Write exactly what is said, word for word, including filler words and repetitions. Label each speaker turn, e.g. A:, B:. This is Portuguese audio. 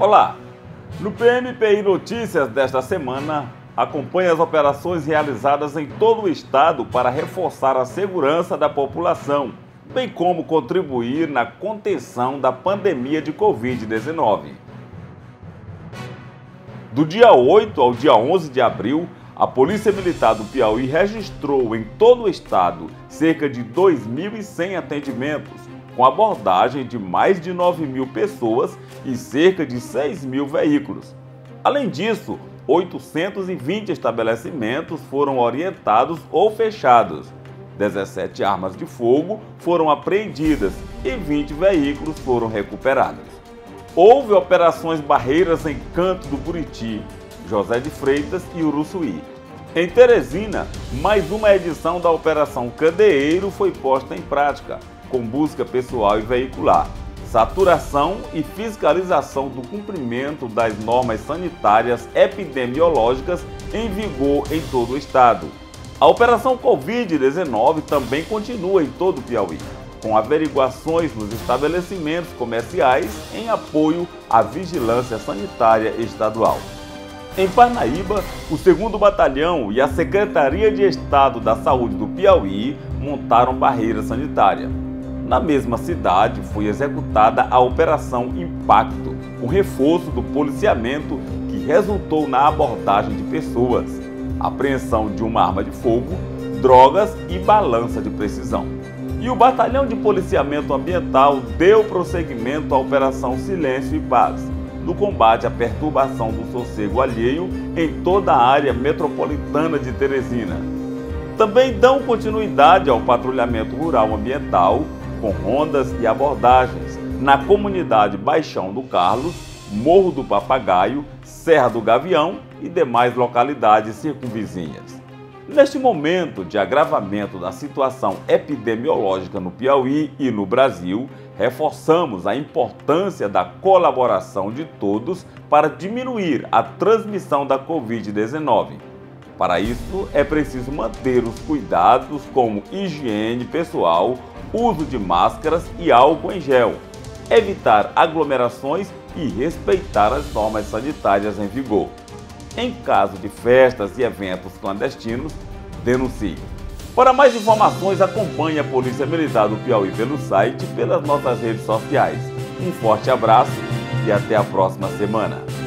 A: Olá! No P M P I Notícias desta semana, acompanhe as operações realizadas em todo o estado para reforçar a segurança da população, bem como contribuir na contenção da pandemia de covid dezenove. Do dia oito ao dia onze de abril, a Polícia Militar do Piauí registrou em todo o estado cerca de dois mil e cem atendimentos, com abordagem de mais de nove mil pessoas e cerca de seis mil veículos. Além disso, oitocentos e vinte estabelecimentos foram orientados ou fechados, dezessete armas de fogo foram apreendidas e vinte veículos foram recuperados. Houve operações barreiras em Canto do Buriti, José de Freitas e Uruçuí. Em Teresina, mais uma edição da Operação Candeeiro foi posta em prática, com busca pessoal e veicular, saturação e fiscalização do cumprimento das normas sanitárias epidemiológicas em vigor em todo o estado. A Operação covid dezenove também continua em todo o Piauí, com averiguações nos estabelecimentos comerciais em apoio à vigilância sanitária estadual. Em Parnaíba, o segundo Batalhão e a Secretaria de Estado da Saúde do Piauí montaram barreira sanitária. Na mesma cidade, foi executada a Operação Impacto, um reforço do policiamento que resultou na abordagem de pessoas, apreensão de uma arma de fogo, drogas e balança de precisão. E o Batalhão de Policiamento Ambiental deu prosseguimento à Operação Silêncio e Paz, no combate à perturbação do sossego alheio em toda a área metropolitana de Teresina. Também dão continuidade ao patrulhamento rural ambiental, com rondas e abordagens na comunidade Baixão do Carlos, Morro do Papagaio, Serra do Gavião e demais localidades circunvizinhas. Neste momento de agravamento da situação epidemiológica no Piauí e no Brasil, reforçamos a importância da colaboração de todos para diminuir a transmissão da covid dezenove. Para isso, é preciso manter os cuidados como higiene pessoal, uso de máscaras e álcool em gel, evitar aglomerações e respeitar as normas sanitárias em vigor. Em caso de festas e eventos clandestinos, denuncie. Para mais informações, acompanhe a Polícia Militar do Piauí pelo site e pelas nossas redes sociais. Um forte abraço e até a próxima semana.